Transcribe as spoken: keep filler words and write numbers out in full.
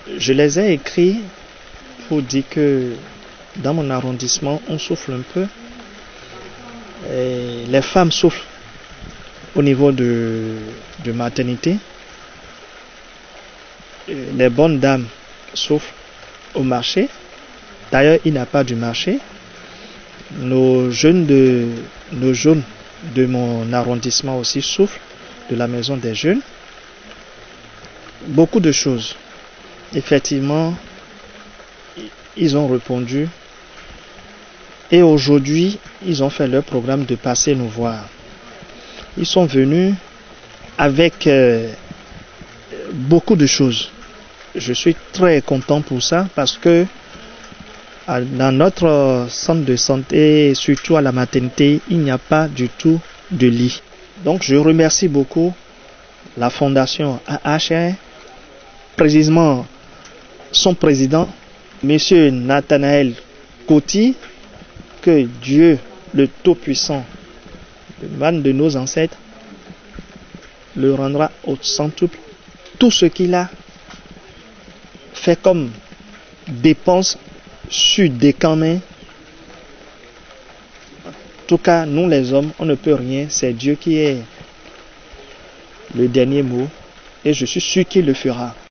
Je les ai écrits pour dire que dans mon arrondissement, on souffle un peu. Et les femmes souffrent au niveau de, de maternité. Et les bonnes dames souffrent au marché. D'ailleurs, il n'y a pas de marché. Nos jeunes de, nos jeunes de mon arrondissement aussi souffrent de la maison des jeunes. Beaucoup de choses. Effectivement, ils ont répondu. Et aujourd'hui, ils ont fait leur programme de passer nous voir. Ils sont venus avec euh, beaucoup de choses. Je suis très content pour ça parce que dans notre centre de santé, surtout à la maternité, il n'y a pas du tout de lit. Donc je remercie beaucoup la fondation A H R, précisément son président, M. Nathanaël Coty, que Dieu, le Tout-Puissant, le man de nos ancêtres, le rendra au centuple. Tout ce qu'il a fait comme dépense sur des camins. En tout cas, nous les hommes, on ne peut rien. C'est Dieu qui est le dernier mot. Et je suis sûr qu'il le fera.